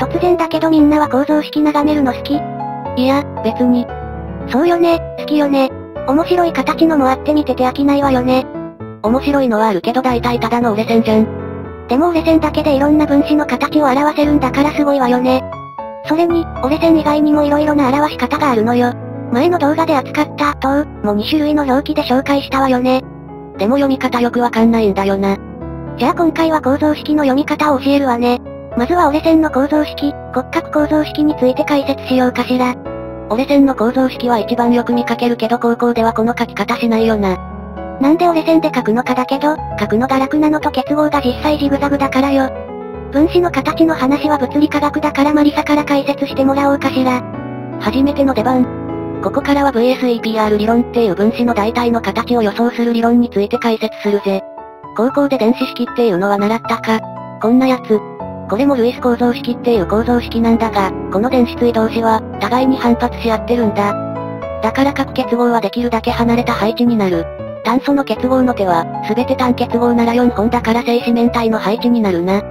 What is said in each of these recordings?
突然だけどみんなは構造式眺めるの好き？ いや、別に。 そうよね、好きよね。面白い形のもあって見てて飽きないわよね。 面白いのはあるけど大体ただの折れ線じゃん。 でも折れ線だけでいろんな分子の形を表せるんだからすごいわよね。それに、折れ線以外にも色々な表し方があるのよ。前の動画で扱った等も2種類の表記で紹介したわよね。 でも読み方よくわかんないんだよな。 じゃあ今回は構造式の読み方を教えるわね。まずは折れ線の構造式、骨格構造式について解説しようかしら。 折れ線の構造式は一番よく見かけるけど高校ではこの書き方しないよな。 なんで折れ線で書くのかだけど、書くのが楽なのと結合が実際ジグザグだからよ。分子の形の話は物理科学だからマリサから解説してもらおうかしら。 初めての出番。ここからは VSEPR 理論っていう分子の大体の形を予想する理論について解説するぜ。高校で電子式っていうのは習ったか？こんなやつ。これもルイス構造式っていう構造式なんだが、この電子対同士は、互いに反発し合ってるんだ。だから各結合はできるだけ離れた配置になる。炭素の結合の手は、すべて単結合なら4本だから正四面体の配置になるな。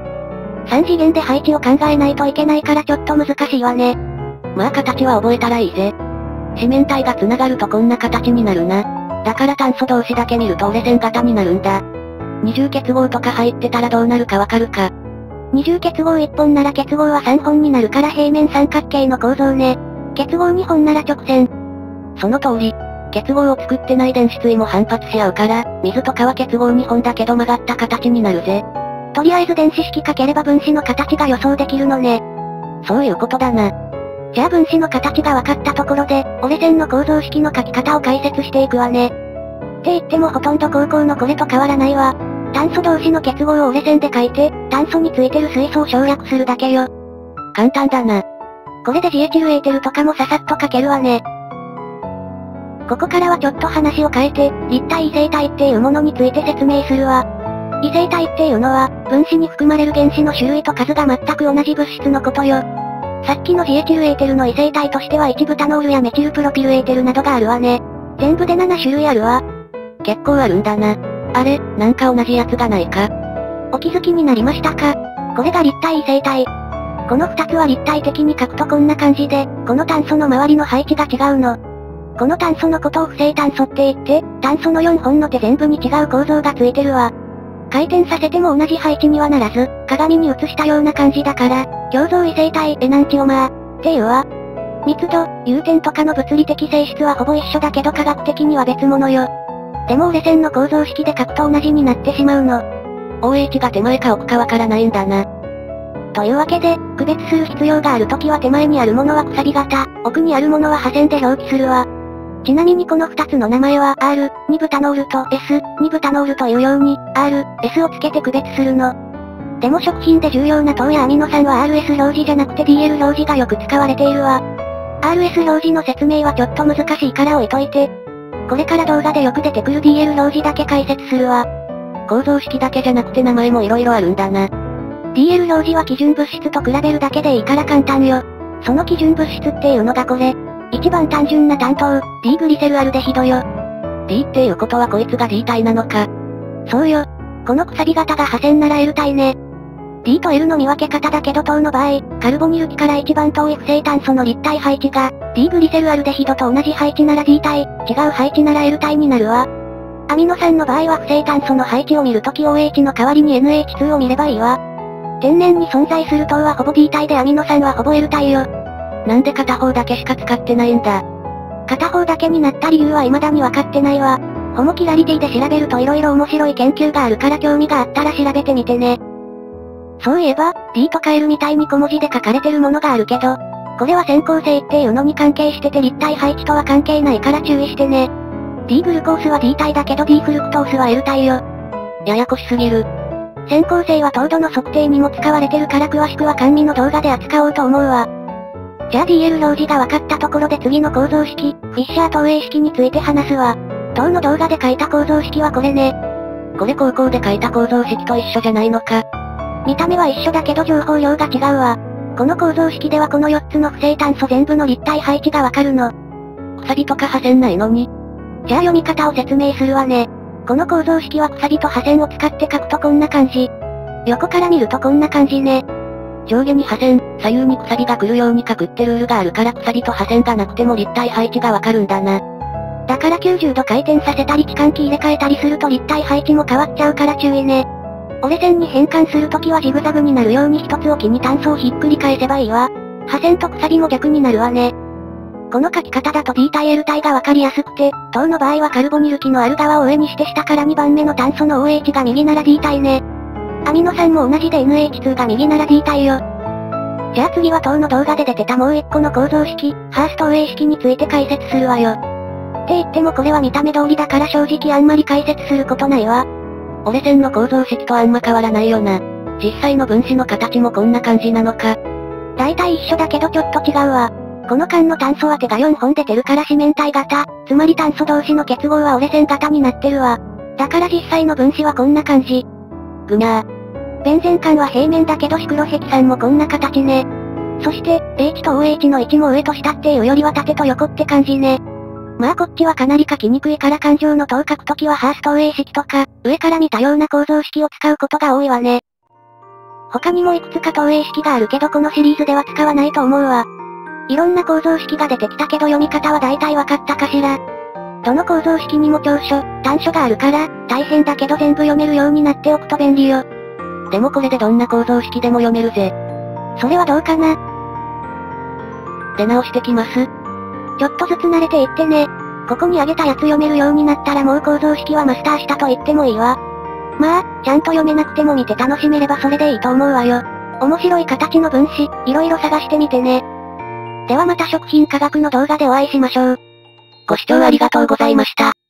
3次元で配置を考えないといけないからちょっと難しいわね。 まあ形は覚えたらいいぜ。四面体が繋がるとこんな形になるな。だから炭素同士だけ見ると折れ線型になるんだ。二重結合とか入ってたらどうなるかわかるか？ 二重結合1本なら結合は3本になるから平面三角形の構造ね。結合2本なら直線。 その通り。結合を作ってない電子対も反発し合うから、水とかは結合2本だけど曲がった形になるぜ。 とりあえず電子式書ければ分子の形が予想できるのね。 そういうことだな。 じゃあ分子の形が分かったところで、折れ線の構造式の書き方を解説していくわね。って言ってもほとんど高校のこれと変わらないわ。炭素同士の結合を折れ線で書いて、炭素についてる水素を省略するだけよ。 簡単だな。 これでジエチルエーテルとかもささっと書けるわね。ここからはちょっと話を変えて、立体異性体っていうものについて説明するわ。異性体っていうのは、分子に含まれる原子の種類と数が全く同じ物質のことよ。さっきのジエチルエーテルの異性体としては1ブタノールやメチルプロピルエーテルなどがあるわね。全部で7種類あるわ。 結構あるんだな。あれ、なんか同じやつがないか？ お気づきになりましたか？これが立体異性体。この2つは立体的に書くとこんな感じで、この炭素の周りの配置が違うの。この炭素のことを不正炭素って言って、炭素の4本の手全部に違う構造がついてるわ。回転させても同じ配置にはならず、鏡に映したような感じだから、共造異性体エナンチオマーっていうわ。密度、融点とかの物理的性質はほぼ一緒だけど科学的には別物よ。でも折れ線の構造式で書くと同じになってしまうの。 OH が手前か奥かわからないんだな。 というわけで、区別する必要があるときは手前にあるものはくさび型、奥にあるものは破線で表記するわ。ちなみにこの2つの名前は R、2ブタノールと S、2ブタノールというように R、S をつけて区別するの。でも食品で重要な糖やアミノ酸は RS 表示じゃなくて DL 表示がよく使われているわ。RS 表示の説明はちょっと難しいから置いといて。これから動画でよく出てくる DL 表示だけ解説するわ。 構造式だけじゃなくて名前も色々あるんだな。 DL 表示は基準物質と比べるだけでいいから簡単よ。その基準物質っていうのがこれ。一番単純な単糖、D グリセルアルデヒドよ。 D っていうことはこいつが D 体なのか。 そうよ。このくさび型が破線なら L 体ね。D と L の見分け方だけど糖の場合、カルボニル基から一番遠い不正炭素の立体配置が、D グリセルアルデヒドと同じ配置なら D 体、違う配置なら L 体になるわ。アミノ酸の場合は不正炭素の配置を見るとき OH の代わりに NH2 を見ればいいわ。天然に存在する糖はほぼ D 体でアミノ酸はほぼ L 体よ。 なんで片方だけしか使ってないんだ。 片方だけになった理由は未だに分かってないわ。ホモキラリティで調べると色々面白い研究があるから興味があったら調べてみてね。そういえば、D とか L みたいに小文字で書かれてるものがあるけど、これは線構成っていうのに関係してて立体配置とは関係ないから注意してね。D グルコースは D 体だけど D フルクトースは L 体よ。 ややこしすぎる。 線構成は糖度の測定にも使われてるから詳しくは甘味の動画で扱おうと思うわ。じゃあ DL 表示が分かったところで次の構造式、フィッシャー投影式について話すわ。当の動画で書いた構造式はこれね。 これ高校で書いた構造式と一緒じゃないのか。 見た目は一緒だけど情報量が違うわ。この構造式ではこの4つの不正炭素全部の立体配置がわかるの。 くさびとか破線ないのに。 じゃあ読み方を説明するわね。この構造式はくさびと破線を使って書くとこんな感じ。横から見るとこんな感じね。 上下に破線、左右にくさびが来るように書くってルールがあるからくさびと破線がなくても立体配置がわかるんだな。 だから90度回転させたり置換機入れ替えたりすると立体配置も変わっちゃうから注意ね。折れ線に変換するときはジグザグになるように一つ置きに単素をひっくり返せばいいわ。破線とくさびも逆になるわね。この書き方だと D 対 L 対がわかりやすくて、銅の場合はカルボニル基のある側を上にして下から2番目の炭素の OH が右なら D 対ね。アミノ酸も同じで NH2 が右なら D 対よ。じゃあ次は当の動画で出てたもう一個の構造式、ハースト OA 式について解説するわよ。って言ってもこれは見た目通りだから正直あんまり解説することないわ。 折れ線の構造式とあんま変わらないよな。実際の分子の形もこんな感じなのか。 大体一緒だけどちょっと違うわ。この間の炭素は手が4本出てるから四面体型、つまり炭素同士の結合は折れ線型になってるわ。だから実際の分子はこんな感じ。 ぐにゃー。ベンゼン間は平面だけどシクロヘキ酸もこんな形ね。そして、H と OH の位置も上と下っていうよりは縦と横って感じね。まあこっちはかなり書きにくいから感情の塔を書くときはハースト OA 式とか、上から見たような構造式を使うことが多いわね。他にもいくつか投影式があるけどこのシリーズでは使わないと思うわ。いろんな構造式が出てきたけど読み方は大体わかったかしら。どの構造式にも長所、短所があるから、大変だけど全部読めるようになっておくと便利よ。 でもこれでどんな構造式でも読めるぜ。 それはどうかな。 出直してきます。 ちょっとずつ慣れていってね。ここにあげたやつ読めるようになったらもう構造式はマスターしたと言ってもいいわ。まあ、ちゃんと読めなくても見て楽しめればそれでいいと思うわよ。面白い形の分子、いろいろ探してみてね。ではまた食品科学の動画でお会いしましょう。 ご視聴ありがとうございました。